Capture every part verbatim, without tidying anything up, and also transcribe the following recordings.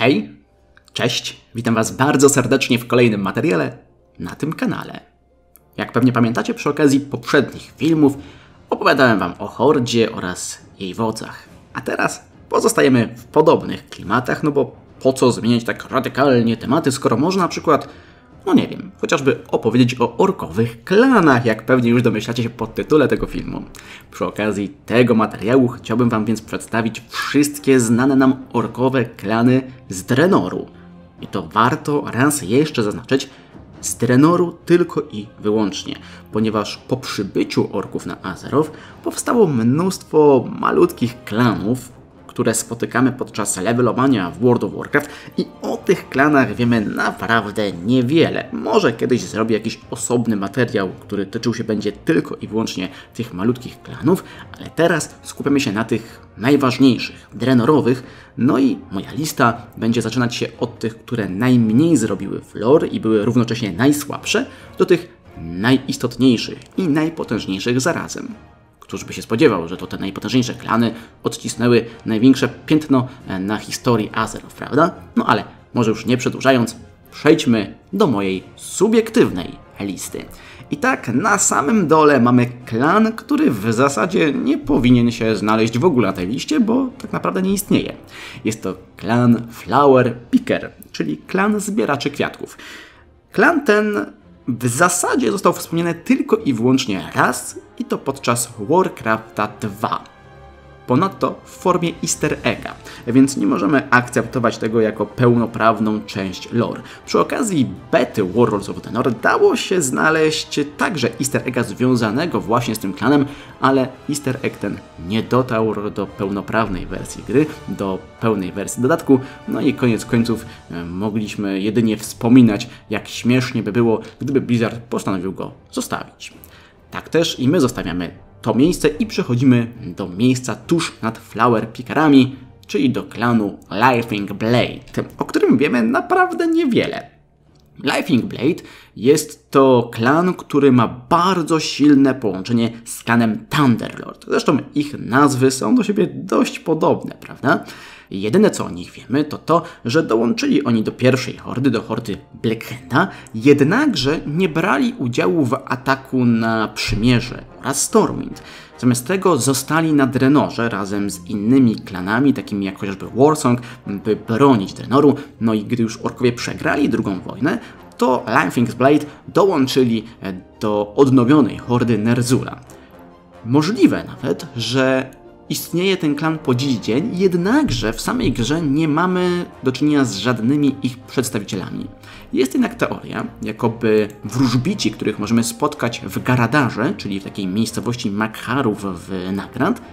Hej, cześć, witam Was bardzo serdecznie w kolejnym materiale na tym kanale. Jak pewnie pamiętacie, przy okazji poprzednich filmów opowiadałem Wam o Hordzie oraz jej wodzach. A teraz pozostajemy w podobnych klimatach, no bo po co zmieniać tak radykalnie tematy, skoro można na przykład, no nie wiem, chociażby opowiedzieć o orkowych klanach, jak pewnie już domyślacie się po tytule tego filmu. Przy okazji tego materiału chciałbym Wam więc przedstawić wszystkie znane nam orkowe klany z Draenoru. I to warto raz jeszcze zaznaczyć, z Draenoru tylko i wyłącznie, ponieważ po przybyciu orków na Azeroth powstało mnóstwo malutkich klanów, które spotykamy podczas levelowania w World of Warcraft i o tych klanach wiemy naprawdę niewiele. Może kiedyś zrobię jakiś osobny materiał, który tyczył się będzie tylko i wyłącznie tych malutkich klanów, ale teraz skupiamy się na tych najważniejszych, Draenorowych, no i moja lista będzie zaczynać się od tych, które najmniej zrobiły w lore i były równocześnie najsłabsze, do tych najistotniejszych i najpotężniejszych zarazem. Któż by się spodziewał, że to te najpotężniejsze klany odcisnęły największe piętno na historii Azeroth, prawda? No ale może już nie przedłużając, przejdźmy do mojej subiektywnej listy. I tak na samym dole mamy klan, który w zasadzie nie powinien się znaleźć w ogóle na tej liście, bo tak naprawdę nie istnieje. Jest to klan Flower Picker, czyli klan zbieraczy kwiatków. Klan ten w zasadzie został wspomniany tylko i wyłącznie raz i to podczas Warcrafta dwa. Ponadto w formie easter egga, więc nie możemy akceptować tego jako pełnoprawną część lore. Przy okazji bety Warlords of Draenor dało się znaleźć także easter egga związanego właśnie z tym klanem, ale easter egg ten nie dotarł do pełnoprawnej wersji gry, do pełnej wersji dodatku, no i koniec końców e, mogliśmy jedynie wspominać, jak śmiesznie by było, gdyby Blizzard postanowił go zostawić. Tak też i my zostawiamy to miejsce i przechodzimy do miejsca tuż nad Flower Pickerami, czyli do klanu Lightning Blade, o którym wiemy naprawdę niewiele. Lightning Blade jest to klan, który ma bardzo silne połączenie z klanem Thunderlord. Zresztą ich nazwy są do siebie dość podobne, prawda? Jedyne co o nich wiemy to to, że dołączyli oni do pierwszej hordy, do hordy Blackhanda, jednakże nie brali udziału w ataku na Przymierze oraz Stormwind. Zamiast tego zostali na Draenorze razem z innymi klanami, takimi jak chociażby Warsong, by bronić Draenoru. No i gdy już orkowie przegrali drugą wojnę, to Lightning Blade dołączyli do odnowionej hordy Nerzula. Możliwe nawet, że istnieje ten klan po dziś dzień, jednakże w samej grze nie mamy do czynienia z żadnymi ich przedstawicielami. Jest jednak teoria, jakoby wróżbici, których możemy spotkać w Garadarze, czyli w takiej miejscowości Makharów w Nagrand,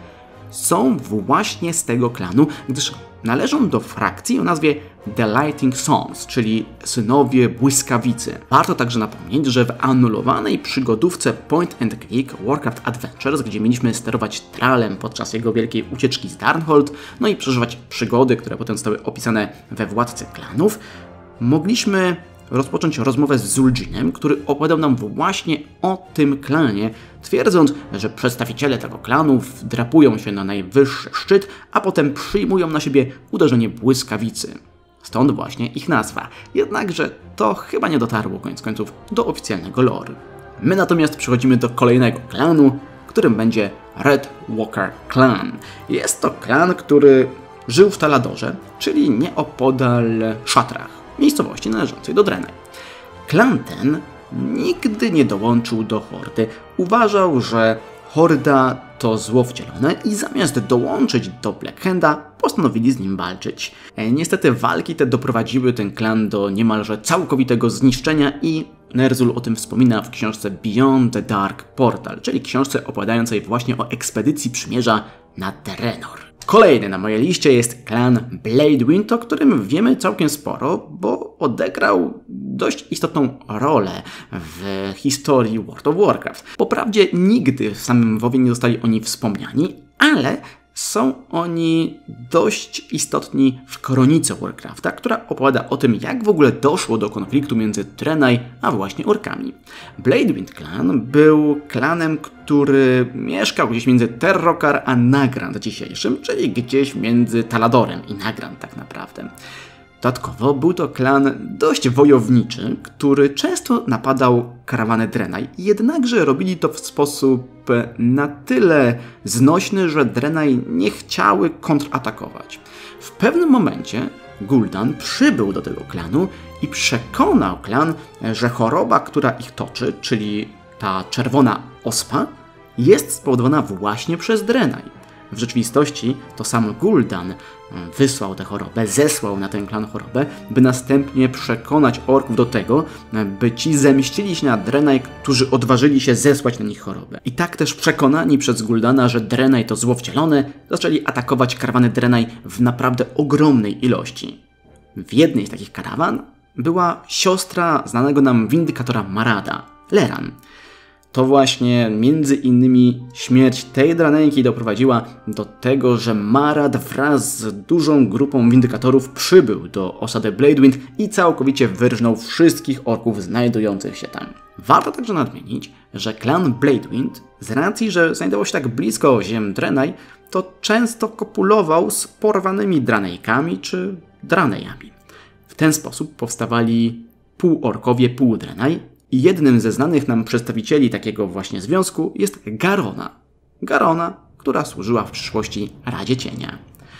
są właśnie z tego klanu, gdyż należą do frakcji o nazwie The Lightning Sons, czyli synowie błyskawicy. Warto także napomnieć, że w anulowanej przygodówce Point and Click Warcraft Adventures, gdzie mieliśmy sterować Tralem podczas jego wielkiej ucieczki z Darnhold, no i przeżywać przygody, które potem zostały opisane we Władcy Klanów, mogliśmy rozpocząć rozmowę z Zul'Jinem, który opowiadał nam właśnie o tym klanie, twierdząc, że przedstawiciele tego klanu wdrapują się na najwyższy szczyt, a potem przyjmują na siebie uderzenie błyskawicy. Stąd właśnie ich nazwa. Jednakże to chyba nie dotarło koniec końców do oficjalnego lore. My natomiast przechodzimy do kolejnego klanu, którym będzie Red Walker Clan. Jest to klan, który żył w Taladorze, czyli nieopodal Shattrach, miejscowości należącej do Draenei. Klan ten nigdy nie dołączył do hordy. Uważał, że horda to zło wcielone i zamiast dołączyć do Blackhanda, postanowili z nim walczyć. Niestety walki te doprowadziły ten klan do niemalże całkowitego zniszczenia i Nerzul o tym wspomina w książce Beyond the Dark Portal, czyli książce opowiadającej właśnie o ekspedycji Przymierza na Draenor. Kolejny na mojej liście jest klan Bladewind, o którym wiemy całkiem sporo, bo odegrał dość istotną rolę w historii World of Warcraft. Poprawdzie nigdy w samym WoWie nie zostali oni wspomniani, ale są oni dość istotni w kronice Warcrafta, która opowiada o tym, jak w ogóle doszło do konfliktu między Draenei a właśnie orkami. Bladewind Clan był klanem, który mieszkał gdzieś między Terrokar a Nagrand dzisiejszym, czyli gdzieś między Taladorem i Nagrand tak naprawdę. Dodatkowo był to klan dość wojowniczy, który często napadał karawany Draenei, jednakże robili to w sposób na tyle znośny, że Draenei nie chciały kontratakować. W pewnym momencie Gul'dan przybył do tego klanu i przekonał klan, że choroba, która ich toczy, czyli ta czerwona ospa, jest spowodowana właśnie przez Draenei. W rzeczywistości to sam Gul'dan wysłał tę chorobę, zesłał na ten klan chorobę, by następnie przekonać orków do tego, by ci zemścili się na Draenei, którzy odważyli się zesłać na nich chorobę. I tak też przekonani przez Gul'dana, że Draenei to zło wcielone, zaczęli atakować karawany Draenei w naprawdę ogromnej ilości. W jednej z takich karawan była siostra znanego nam windykatora Marada, Leran. To właśnie między innymi śmierć tej Draenejki doprowadziła do tego, że Marad wraz z dużą grupą windykatorów przybył do osady Bladewind i całkowicie wyrżnął wszystkich orków znajdujących się tam. Warto także nadmienić, że klan Bladewind, z racji, że znajdował się tak blisko ziem Draenei, to często kopulował z porwanymi Dranejkami czy Dranejami. W ten sposób powstawali półorkowie, pół Draenei. I jednym ze znanych nam przedstawicieli takiego właśnie związku jest Garona. Garona, która służyła w przyszłości Radzie Cienia.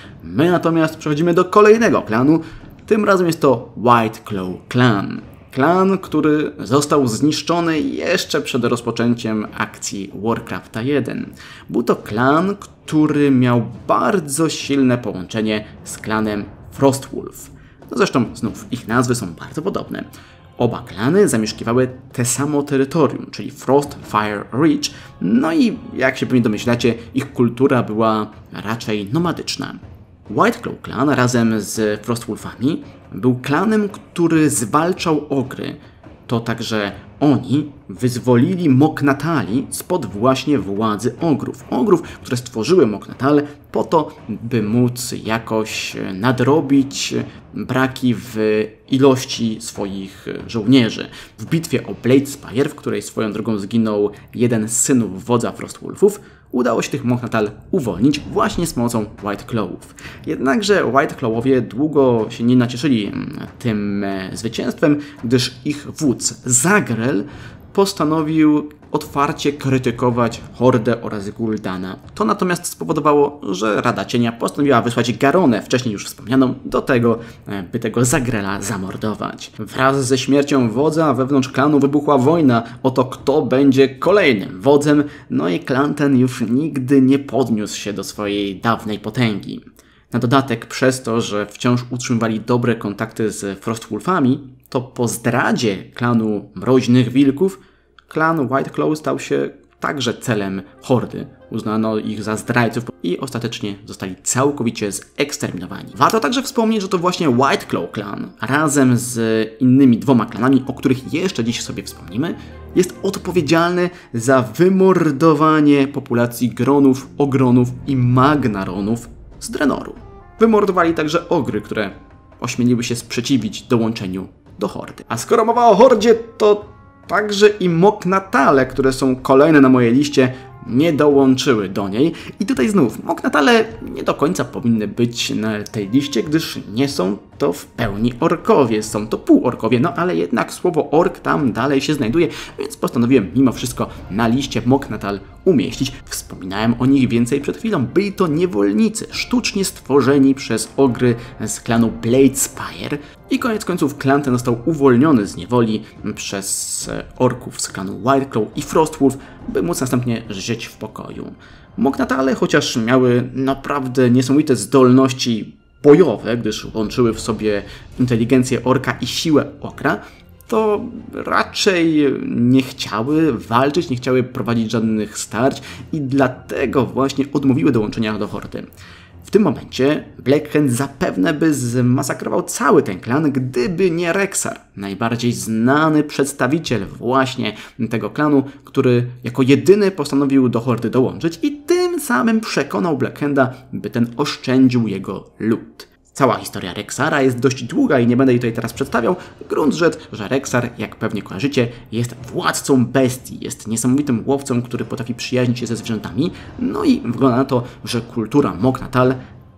My natomiast przechodzimy do kolejnego klanu. Tym razem jest to White Claw Clan. Klan, który został zniszczony jeszcze przed rozpoczęciem akcji Warcrafta jeden. Był to klan, który miał bardzo silne połączenie z klanem Frostwolf. No zresztą znów ich nazwy są bardzo podobne. Oba klany zamieszkiwały te samo terytorium, czyli Frostfire Ridge, no i jak się pewnie domyślacie, ich kultura była raczej nomadyczna. White Claw Clan razem z Frostwolfami był klanem, który zwalczał ogry. To także oni wyzwolili Mok'Nathali spod właśnie władzy ogrów. Ogrów, które stworzyły Mok'Nathal po to, by móc jakoś nadrobić braki w ilości swoich żołnierzy. W bitwie o Bladespire, w której swoją drogą zginął jeden z synów wodza Frostwolfów, udało się tych Mok'Nathal uwolnić właśnie z pomocą White Clawów. Jednakże White Clawowie długo się nie nacieszyli tym zwycięstwem, gdyż ich wódz Zagrel postanowił otwarcie krytykować Hordę oraz Gul'dana. To natomiast spowodowało, że Rada Cienia postanowiła wysłać Garonę, wcześniej już wspomnianą, do tego, by tego Zagrela zamordować. Wraz ze śmiercią wodza wewnątrz klanu wybuchła wojna o to, kto będzie kolejnym wodzem, no i klan ten już nigdy nie podniósł się do swojej dawnej potęgi. Na dodatek przez to, że wciąż utrzymywali dobre kontakty z Frostwolfami, to po zdradzie klanu Mroźnych Wilków klan White Claw stał się także celem Hordy. Uznano ich za zdrajców i ostatecznie zostali całkowicie zeksterminowani. Warto także wspomnieć, że to właśnie White Claw Clan razem z innymi dwoma klanami, o których jeszcze dziś sobie wspomnimy, jest odpowiedzialny za wymordowanie populacji Gronów, Ogronów i Magnaronów z Draenoru. Wymordowali także ogry, które ośmieliły się sprzeciwić dołączeniu do Hordy. A skoro mowa o Hordzie, to także i Mok'Nathale, które są kolejne na mojej liście, nie dołączyły do niej. I tutaj znów, Mok'Nathale nie do końca powinny być na tej liście, gdyż nie są to w pełni orkowie, są to półorkowie, no ale jednak słowo ork tam dalej się znajduje, więc postanowiłem mimo wszystko na liście Mok'Nathal umieścić. Wspominałem o nich więcej przed chwilą. Byli to niewolnicy, sztucznie stworzeni przez ogry z klanu Bladespire. I koniec końców klan ten został uwolniony z niewoli przez orków z klanu White Claw i Frostwolf, by móc następnie żyć w pokoju. Mok'Nathale, chociaż miały naprawdę niesamowite zdolności bojowe, gdyż łączyły w sobie inteligencję orka i siłę ogra, to raczej nie chciały walczyć, nie chciały prowadzić żadnych starć i dlatego właśnie odmówiły dołączenia do Hordy. W tym momencie Blackhand zapewne by zmasakrował cały ten klan, gdyby nie Rexxar, najbardziej znany przedstawiciel właśnie tego klanu, który jako jedyny postanowił do Hordy dołączyć i tym samym przekonał Blackhanda, by ten oszczędził jego lud. Cała historia Rexxara jest dość długa i nie będę jej tutaj teraz przedstawiał. Grunt rzecz, że Rexxar, jak pewnie kojarzycie, jest władcą bestii, jest niesamowitym łowcą, który potrafi przyjaźnić się ze zwierzętami. No i wygląda na to, że kultura Mok'Nathal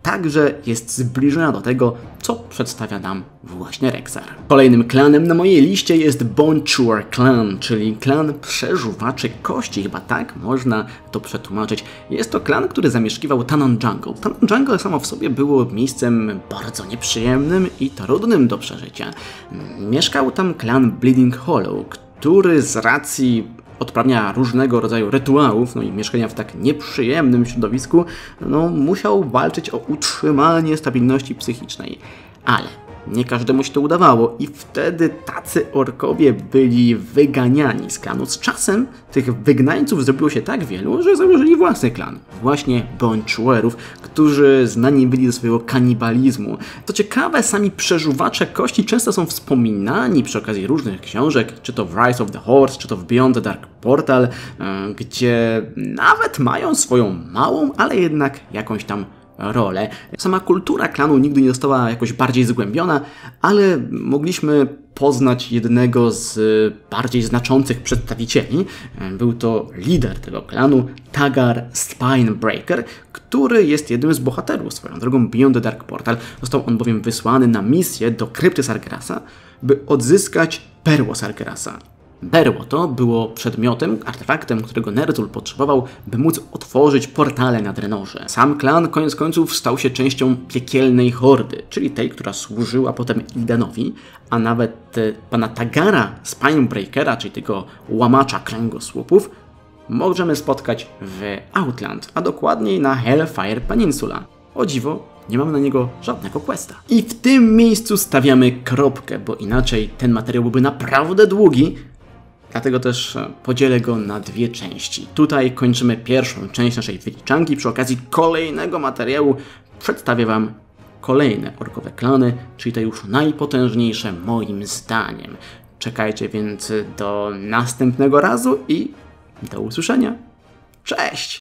także jest zbliżona do tego, co przedstawia nam właśnie Rexxar. Kolejnym klanem na mojej liście jest Bone Chewer Clan, czyli klan przeżuwaczy kości, chyba tak można to przetłumaczyć. Jest to klan, który zamieszkiwał Tanaan Jungle. Tanaan Jungle samo w sobie było miejscem bardzo nieprzyjemnym i trudnym do przeżycia. Mieszkał tam klan Bleeding Hollow, który z racji odprawiania różnego rodzaju rytuałów, no i mieszkania w tak nieprzyjemnym środowisku, no musiał walczyć o utrzymanie stabilności psychicznej. Ale nie każdemu się to udawało i wtedy tacy orkowie byli wyganiani z klanu. Z czasem tych wygnańców zrobiło się tak wielu, że założyli własny klan. Właśnie Bone Chewerów, którzy znani byli ze swojego kanibalizmu. Co ciekawe, sami przeżuwacze kości często są wspominani przy okazji różnych książek, czy to w Rise of the Horse, czy to w Beyond the Dark Portal, gdzie nawet mają swoją małą, ale jednak jakąś tam rolę. Sama kultura klanu nigdy nie została jakoś bardziej zgłębiona, ale mogliśmy poznać jednego z bardziej znaczących przedstawicieli. Był to lider tego klanu, Tagar Spinebreaker, który jest jednym z bohaterów swoją drogą Beyond the Dark Portal. Został on bowiem wysłany na misję do krypty Sargerasa, by odzyskać perło Sargerasa. Berło to było przedmiotem, artefaktem, którego Ner'zhul potrzebował, by móc otworzyć portale na Draenorze. Sam klan koniec końców stał się częścią piekielnej hordy, czyli tej, która służyła potem Illidanowi, a nawet e, pana Tagara Spinebreakera, czyli tego łamacza kręgosłupów, możemy spotkać w Outland, a dokładniej na Hellfire Peninsula. O dziwo, nie mamy na niego żadnego questa. I w tym miejscu stawiamy kropkę, bo inaczej ten materiał byłby naprawdę długi. Dlatego też podzielę go na dwie części. Tutaj kończymy pierwszą część naszej wyliczanki. Przy okazji kolejnego materiału przedstawię Wam kolejne orkowe klany, czyli te już najpotężniejsze moim zdaniem. Czekajcie więc do następnego razu i do usłyszenia. Cześć!